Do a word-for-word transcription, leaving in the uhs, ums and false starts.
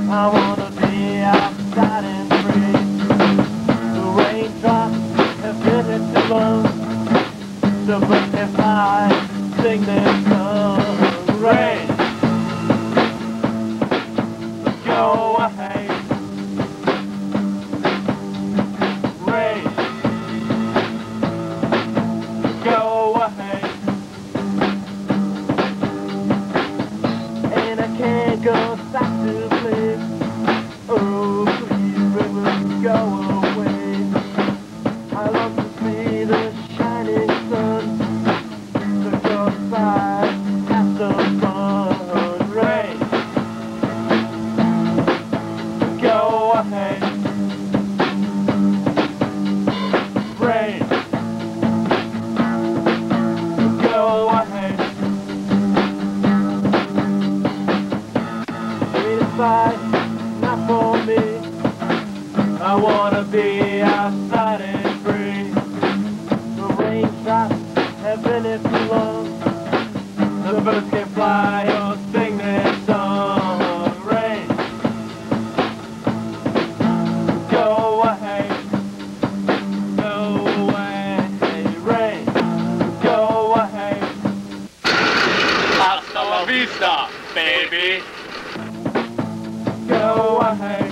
I wanna be outside and free. The raindrops have been here too long. The birds can fly, sing their song. Rain, go away. Rain, go away. And I can't go back to sleep. Oh, please, river, go away. I long to see the shining sun. So go outside, have some fun. Rain, go away. Rain, go away. Sweet advice, not for me. I wanna be outside and free. The raindrops have been here too long. The birds can fly or sing their song. Rain, go away. Go away. Rain, go away. Hasta la vista, baby. Go away.